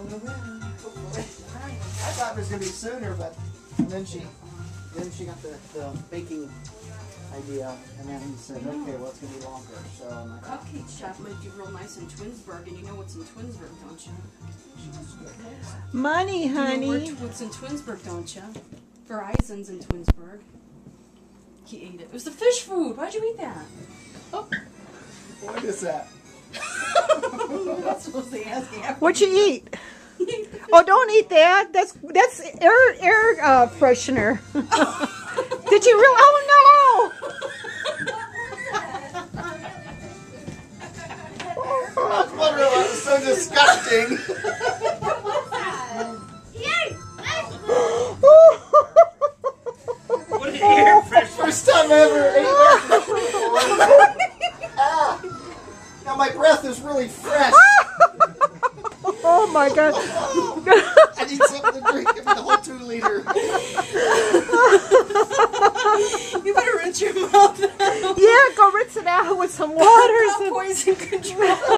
I thought it was going to be sooner, but then she got the baking idea, and then he said, okay, well, it's going to be longer. So I'm like, cupcake shop might be real nice in Twinsburg, and you know what's in Twinsburg, don't you? Money, honey. You know what's in Twinsburg, don't you? Verizon's in Twinsburg. He ate it. It was the fish food. Why'd you eat that? Oh. what is that? That's supposed to ask after. What'd you eat? Oh, don't eat that. That's air freshener. Did you really? Oh no! I was wondering why it was so disgusting. What an air freshener. First time I ever ate air freshener. Now my breath is really fresh. Oh my God! I need something to drink. Give me the whole 2 liter. You better rinse your mouth out. Yeah, go rinse it out with some water. Poison control.